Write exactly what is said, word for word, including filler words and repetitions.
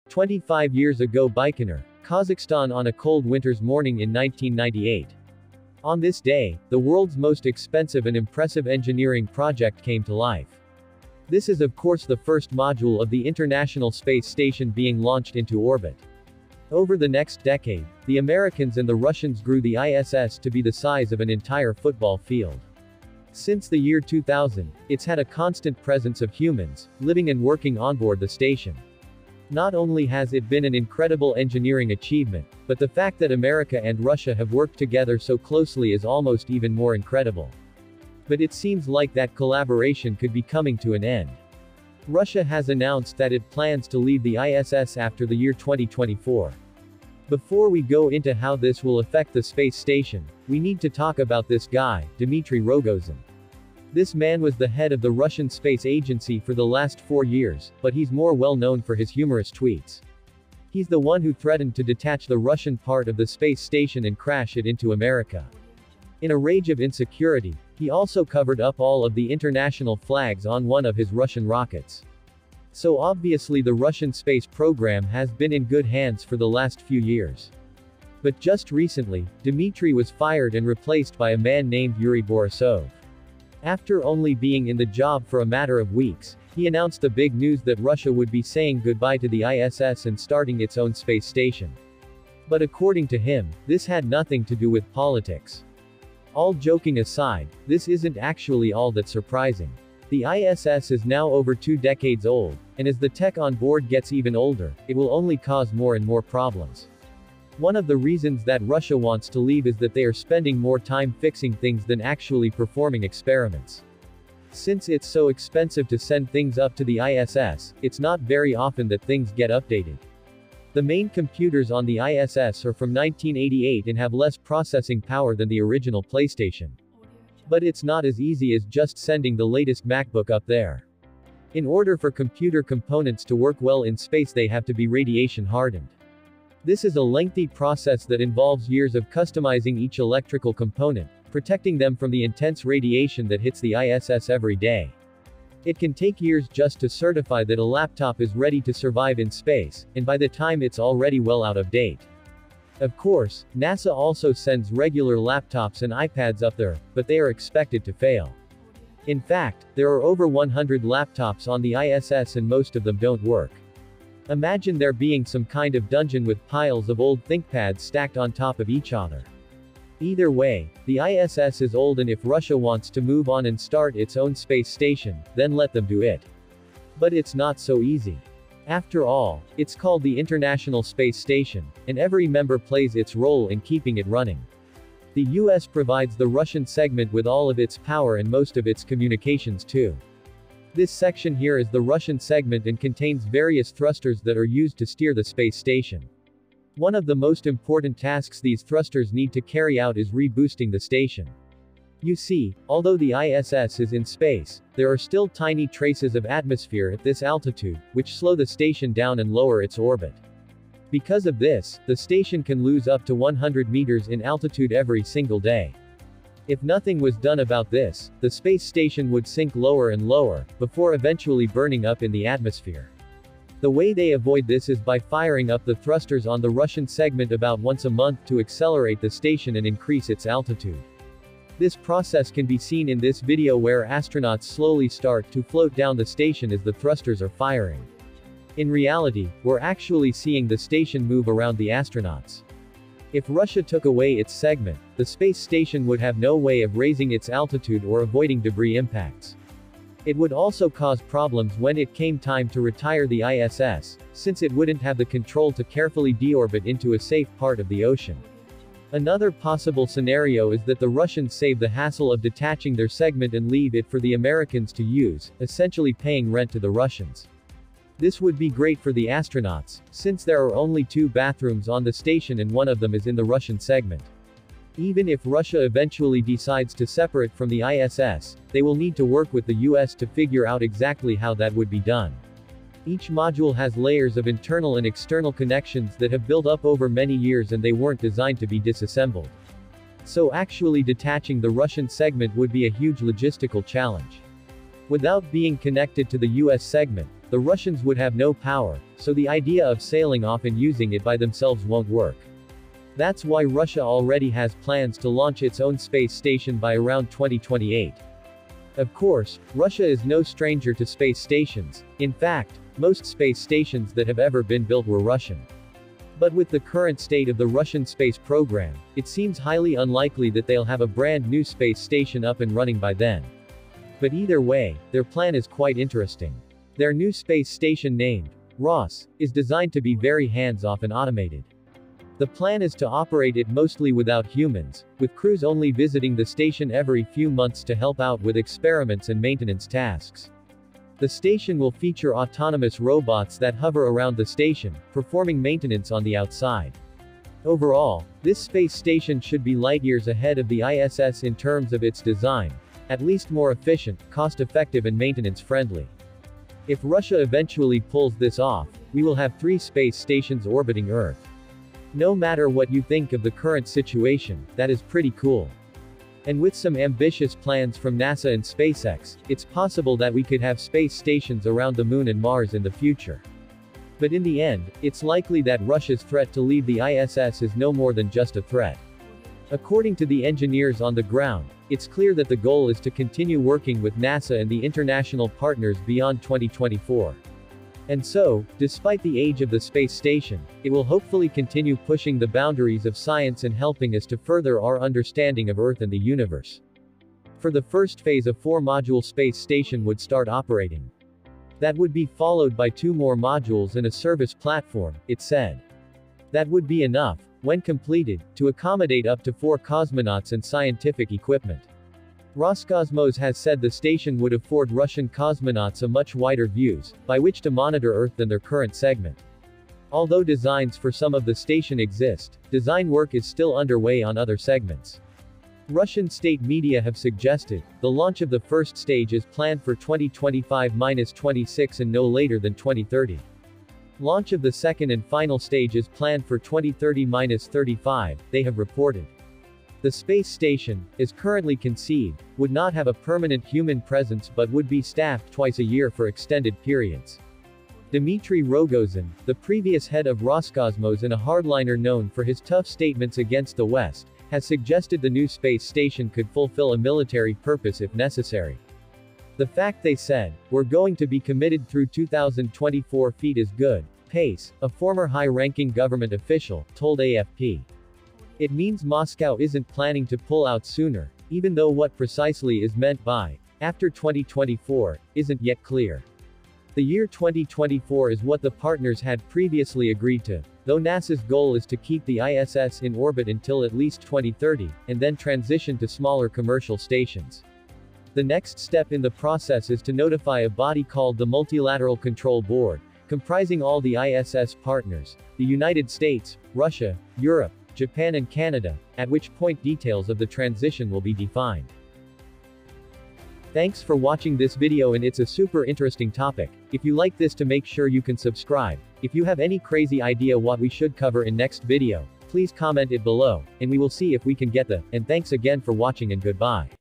twenty-five years ago Baikonur, Kazakhstan on a cold winter's morning in nineteen ninety-eight. On this day, the world's most expensive and impressive engineering project came to life. This is of course the first module of the International Space Station being launched into orbit. Over the next decade, the Americans and the Russians grew the I S S to be the size of an entire football field. Since the year two thousand, it's had a constant presence of humans, living and working onboard the station. Not only has it been an incredible engineering achievement, but the fact that America and Russia have worked together so closely is almost even more incredible. But it seems like that collaboration could be coming to an end. Russia has announced that it plans to leave the I S S after the year twenty twenty-four. Before we go into how this will affect the space station, we need to talk about this guy, Dmitry Rogozin. This man was the head of the Russian Space Agency for the last four years, but he's more well known for his humorous tweets. He's the one who threatened to detach the Russian part of the space station and crash it into America. In a rage of insecurity, he also covered up all of the international flags on one of his Russian rockets. So obviously the Russian space program has been in good hands for the last few years. But just recently, Dmitry was fired and replaced by a man named Yuri Borisov. After only being in the job for a matter of weeks, he announced the big news that Russia would be saying goodbye to the I S S and starting its own space station. But according to him, this had nothing to do with politics. All joking aside, this isn't actually all that surprising. The I S S is now over two decades old, and as the tech on board gets even older, it will only cause more and more problems. One of the reasons that Russia wants to leave is that they are spending more time fixing things than actually performing experiments. Since it's so expensive to send things up to the I S S, it's not very often that things get updated. The main computers on the I S S are from nineteen eighty-eight and have less processing power than the original PlayStation. But it's not as easy as just sending the latest MacBook up there. In order for computer components to work well in space, they have to be radiation hardened. This is a lengthy process that involves years of customizing each electrical component, protecting them from the intense radiation that hits the I S S every day. It can take years just to certify that a laptop is ready to survive in space, and by the time it's already well out of date. Of course, NASA also sends regular laptops and iPads up there, but they are expected to fail. In fact, there are over one hundred laptops on the I S S and most of them don't work. Imagine there being some kind of dungeon with piles of old ThinkPads stacked on top of each other. Either way, the I S S is old, and if Russia wants to move on and start its own space station, then let them do it. But it's not so easy. After all, it's called the International Space Station, and every member plays its role in keeping it running. The U S provides the Russian segment with all of its power and most of its communications too. This section here is the Russian segment and contains various thrusters that are used to steer the space station. One of the most important tasks these thrusters need to carry out is reboosting the station. You see, although the I S S is in space, there are still tiny traces of atmosphere at this altitude, which slow the station down and lower its orbit. Because of this, the station can lose up to one hundred meters in altitude every single day. If nothing was done about this, the space station would sink lower and lower, before eventually burning up in the atmosphere. The way they avoid this is by firing up the thrusters on the Russian segment about once a month to accelerate the station and increase its altitude. This process can be seen in this video where astronauts slowly start to float down the station as the thrusters are firing. In reality, we're actually seeing the station move around the astronauts. If Russia took away its segment, the space station would have no way of raising its altitude or avoiding debris impacts. It would also cause problems when it came time to retire the I S S, since it wouldn't have the control to carefully deorbit into a safe part of the ocean. Another possible scenario is that the Russians save the hassle of detaching their segment and leave it for the Americans to use, essentially paying rent to the Russians. This would be great for the astronauts, since there are only two bathrooms on the station and one of them is in the Russian segment. Even if Russia eventually decides to separate from the I S S, they will need to work with the U S to figure out exactly how that would be done. Each module has layers of internal and external connections that have built up over many years, and they weren't designed to be disassembled. So actually detaching the Russian segment would be a huge logistical challenge. Without being connected to the U S segment, the Russians would have no power, so the idea of sailing off and using it by themselves won't work. That's why Russia already has plans to launch its own space station by around twenty twenty-eight. Of course, Russia is no stranger to space stations. In fact, most space stations that have ever been built were Russian. But with the current state of the Russian space program, it seems highly unlikely that they'll have a brand new space station up and running by then. But either way, their plan is quite interesting. Their new space station, named Ross, is designed to be very hands-off and automated. The plan is to operate it mostly without humans, with crews only visiting the station every few months to help out with experiments and maintenance tasks. The station will feature autonomous robots that hover around the station, performing maintenance on the outside. Overall, this space station should be light years ahead of the I S S in terms of its design, at least more efficient, cost-effective and maintenance-friendly. If Russia eventually pulls this off, we will have three space stations orbiting Earth. No matter what you think of the current situation, that is pretty cool. And with some ambitious plans from NASA and SpaceX, it's possible that we could have space stations around the Moon and Mars in the future. But in the end, it's likely that Russia's threat to leave the I S S is no more than just a threat. According to the engineers on the ground, it's clear that the goal is to continue working with NASA and the international partners beyond twenty twenty-four. And so, despite the age of the space station, it will hopefully continue pushing the boundaries of science and helping us to further our understanding of Earth and the universe. For the first phase, a four-module space station would start operating. That would be followed by two more modules and a service platform, it said. That would be enough, when completed, to accommodate up to four cosmonauts and scientific equipment. Roscosmos has said the station would afford Russian cosmonauts a much wider views, by which to monitor Earth than their current segment. Although designs for some of the station exist, design work is still underway on other segments. Russian state media have suggested, the launch of the first stage is planned for twenty twenty-five to twenty-six and no later than twenty thirty. Launch of the second and final stage is planned for twenty thirty to thirty-five, they have reported. The space station, as currently conceived, would not have a permanent human presence but would be staffed twice a year for extended periods. Dmitry Rogozin, the previous head of Roscosmos and a hardliner known for his tough statements against the West, has suggested the new space station could fulfill a military purpose if necessary. The fact they said, "We're going to be committed through two thousand twenty-four feet is good," Pace, a former high-ranking government official, told A F P. It means Moscow isn't planning to pull out sooner, even though what precisely is meant by after twenty twenty-four isn't yet clear. The year twenty twenty-four is what the partners had previously agreed to, though NASA's goal is to keep the I S S in orbit until at least twenty thirty, and then transition to smaller commercial stations. The next step in the process is to notify a body called the Multilateral Control Board, comprising all the I S S partners, the United States, Russia, Europe, Japan and Canada, at which point details of the transition will be defined. Thanks for watching this video, and it's a super interesting topic. If you like this, to make sure you can subscribe. If you have any crazy idea what we should cover in next video, please comment it below, and we will see if we can get the, and thanks again for watching and goodbye.